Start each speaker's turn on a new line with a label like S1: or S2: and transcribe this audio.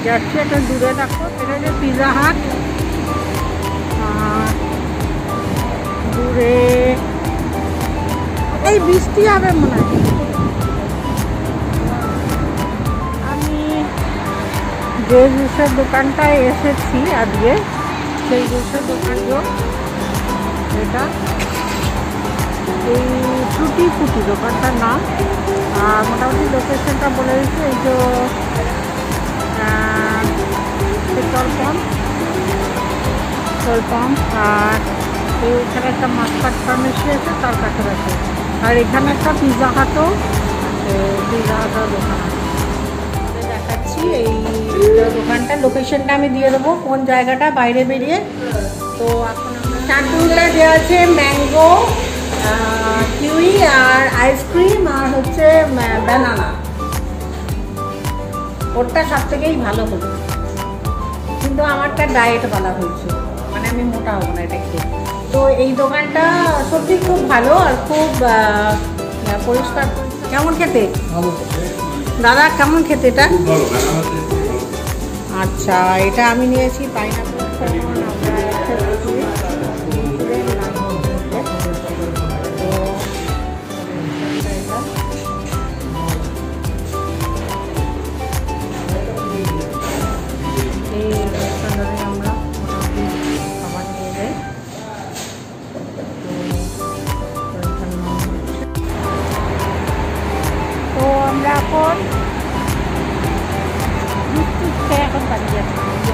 S1: যাচ্ছি, একটা দূরে দেখো, এটা হচ্ছে পিৎজা হাট। আর দূরে এই বৃষ্টি হবে মনে হয়। আমি যে জুসের দোকানটায় এসেছি আজকে, সেই জুসের দোকানগুলো এটা এই টুটি ফুটি দোকানটার নাম। আর মোটামুটি লোকেশনটা বলে দিচ্ছি, এই যে পেট্রোল পাম্প, আর এইখানে একটা মাস্টার্ড ফার্মেসি আছে তার কাছাকাছি। আর এখানে একটা পিৎজা হাটও দোকান আছে, দেখাচ্ছি। এই দোকানটার লোকেশনটা আমি দিয়ে দেবো, কোন জায়গাটা বাইরে বেরিয়ে। তো এখন চাটনিটা দেওয়া আছে ম্যাঙ্গো, কিউই আর আইসক্রিম, আর হচ্ছে ব্যানানা। ওরটা সব থেকেই ভালো হলো, কিন্তু আমারটা ডায়েট বলা হয়েছে, মানে আমি মোটা হবো না এটা খেয়ে। তো এই দোকানটা সত্যি খুব ভালো আর খুব পরিষ্কার। কেমন খেতে দাদা, কেমন খেতে এটা? আচ্ছা, এটা আমি নিয়েছি পাইনাপেল। এখন বাড়ি যাচ্ছি,